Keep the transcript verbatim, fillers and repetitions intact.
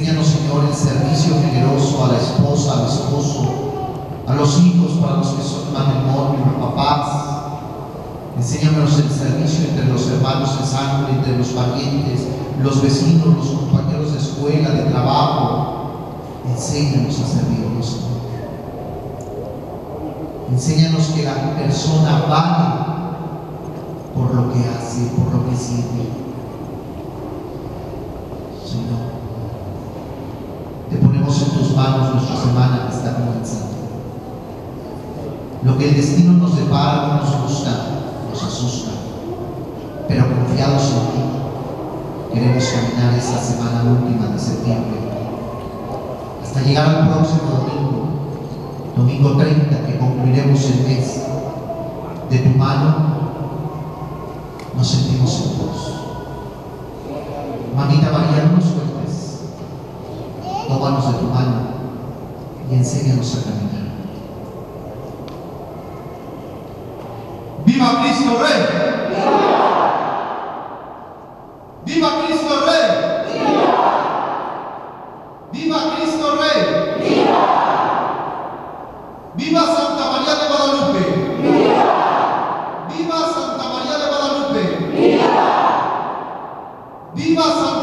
Enséñanos, Señor, el servicio generoso a la esposa, al esposo, a los hijos, para los que son matrimonio, papás. Enséñanos el servicio entre los hermanos de sangre, entre los parientes, los vecinos, los compañeros de escuela, de trabajo. Enséñanos a servirnos, Señor. Enséñanos que la persona vale por lo que hace, por lo que sirve. Señor, te ponemos en tus manos nuestra semana que está comenzando. Lo que el destino nos depara no nos gusta, nos asusta, pero confiados en ti, queremos caminar esa semana última de septiembre hasta llegar al próximo domingo, domingo treinta, que concluiremos el mes. De tu mano nos sentimos seguros. Mamita María, no nos sueltes, tómanos de tu mano y enséñanos a caminar. ¡Viva Cristo Rey! ¡Viva! ¡Viva Cristo Rey! ¡Viva! ¡Viva Cristo Rey! ¡Viva! ¡Viva Santa María de Guadalupe! ¡Viva! ¡Viva Santa María de Guadalupe! ¡Viva! ¡Viva Santa